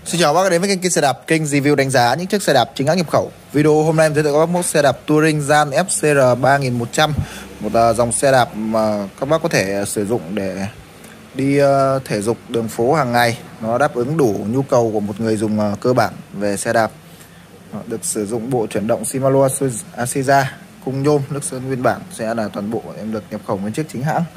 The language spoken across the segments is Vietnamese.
Xin chào các bác đến với kênh xe đạp, kênh review đánh giá những chiếc xe đạp chính hãng nhập khẩu. Video hôm nay em giới thiệu các bác mẫu xe đạp Touring Gian FCR 3100, một dòng xe đạp mà các bác có thể sử dụng để đi thể dục đường phố hàng ngày. Nó đáp ứng đủ nhu cầu của một người dùng cơ bản về xe đạp. Được sử dụng bộ chuyển động Shimano Asiza cùng nhôm nước sơn nguyên bản, sẽ là toàn bộ em được nhập khẩu với chiếc chính hãng.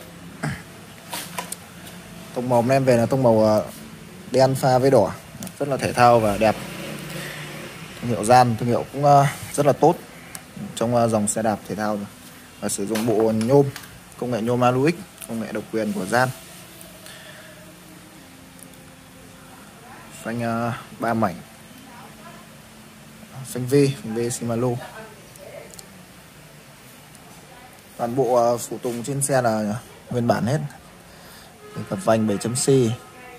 Tông màu em về là tông màu đen pha với đỏ, rất là thể thao và đẹp. Thương hiệu Gian, thương hiệu cũng rất là tốt trong dòng xe đạp thể thao rồi. Và sử dụng bộ nhôm, công nghệ nhôm Aluix, công nghệ độc quyền của Gian. Phanh 3 mảnh, phanh V Shimano. Toàn bộ phụ tùng trên xe là nguyên bản hết. Cặp vành 7.C,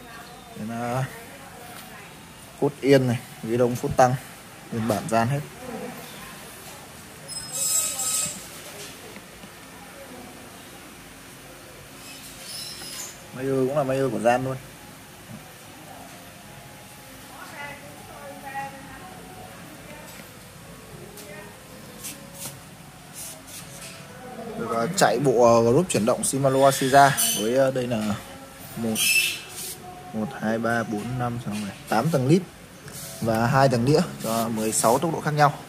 cốt yên này, ghi đông phút tăng, nguyên bản Gian hết. Mayer cũng là Mayer của Gian luôn. Được chạy bộ group chuyển động Shimano Asiza với đây là 1 2 3 4 5 6 7 8 tầng lít và 2 tầng đĩa cho 16 tốc độ khác nhau.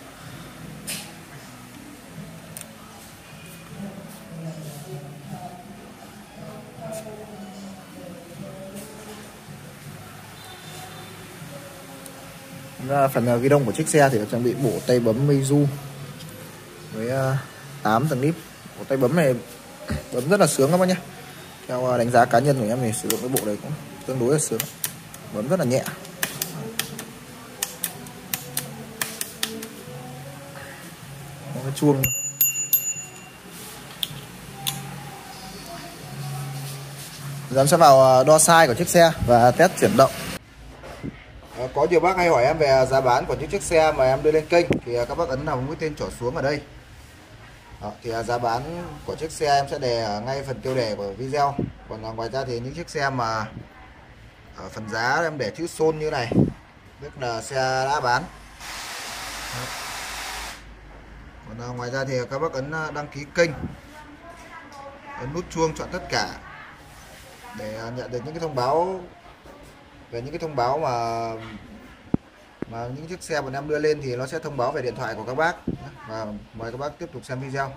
Phần ghi đông của chiếc xe thì trang bị bộ tay bấm Meizu với 8 tầng lít. Bộ tay bấm này bấm rất là sướng các bác nhé. Theo đánh giá cá nhân của em thì sử dụng cái bộ này cũng tương đối là sướng, bấm rất là nhẹ. Có cái chuông. Giờ em sẽ vào đo size của chiếc xe và test chuyển động. Có nhiều bác hay hỏi em về giá bán của những chiếc xe mà em đưa lên kênh thì các bác ấn vào mũi tên trỏ xuống ở đây. Thì giá bán của chiếc xe em sẽ đề ở ngay phần tiêu đề của video. Còn ngoài ra thì những chiếc xe mà ở phần giá em để chữ xôn như này, tức là xe đã bán. Còn ngoài ra thì các bác ấn đăng ký kênh, ấn nút chuông chọn tất cả để nhận được những cái thông báo về những cái thông báo mà những chiếc xe bọn em đưa lên thì nó sẽ thông báo về điện thoại của các bác. Và mời các bác tiếp tục xem video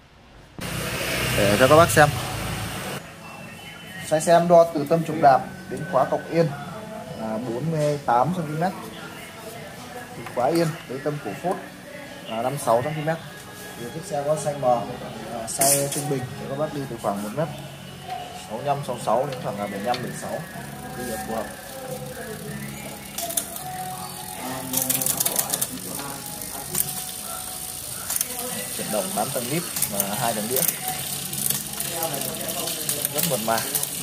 để cho các bác xem. Size xe em đo từ tâm trục đạp đến khóa cọc yên là 48 cm, từ khóa yên tới tâm cổ phốt là 56 cm. Thì chiếc xe có size M, size trung bình để các bác đi từ khoảng 1m65 66 đến khoảng là 75 76 đi là phù hợp. Chuyển động 8 tầng lít và 2 tầng đĩa, rất mượt mà.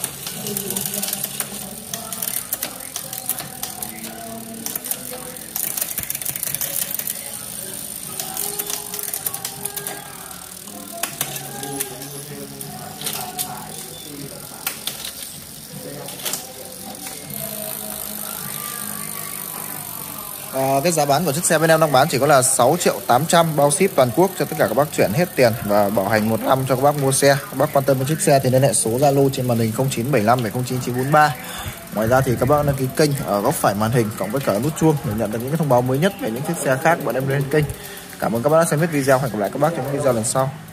Cái giá bán của chiếc xe bên em đang bán chỉ có là 6.800.000 bao ship toàn quốc cho tất cả các bác chuyển hết tiền và bảo hành 1 năm cho các bác mua xe. Các bác quan tâm đến chiếc xe thì liên hệ số Zalo trên màn hình 0975 709 943. Ngoài ra thì các bác đăng ký kênh ở góc phải màn hình cộng với cả nút chuông để nhận được những cái thông báo mới nhất về những chiếc xe khác bọn em lên kênh. Cảm ơn các bác đã xem hết video. Hẹn gặp lại các bác trong những video lần sau.